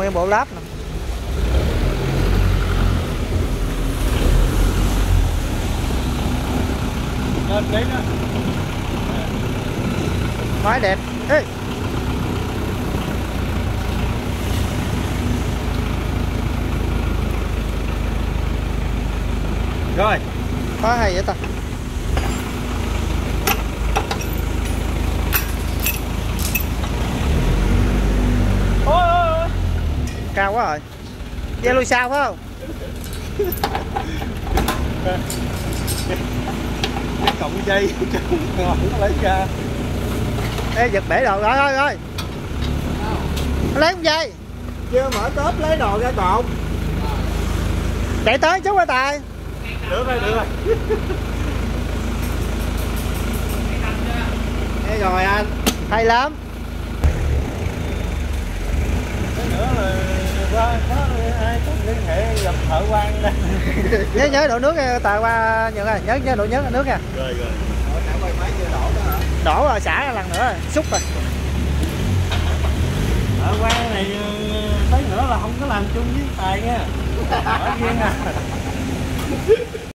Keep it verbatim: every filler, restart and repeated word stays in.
nguyên bộ láp nè. Lên đấy đó. Máy đẹp. Ê. Rồi. Có hay vậy ta. Ôi ôi ôi. Cao quá rồi. Dây lui sao phải không? Cái cọng dây không lấy ra. Ê giật bể đồ rồi rồi rồi. Lấy con dây. Chưa mở tớp lấy đồ ra cột. Chạy tới chú ơi Tài. Được rồi, được rồi. Đây rồi anh. Hay lắm. Cái nữa là qua có ai có liên hệ gặp thợ quan đây. Nhớ nhớ đổ nước nha Tài qua nhận ơi, nhớ nhớ đổ nhớ nước nha. Rồi rồi. Ủa nãy quay máy chưa đổ đó hả? Đổ rồi xả ra lần nữa rồi, xúc rồi. Thợ quan này tới nữa là không có làm chung với Tài nha. Ở riêng à.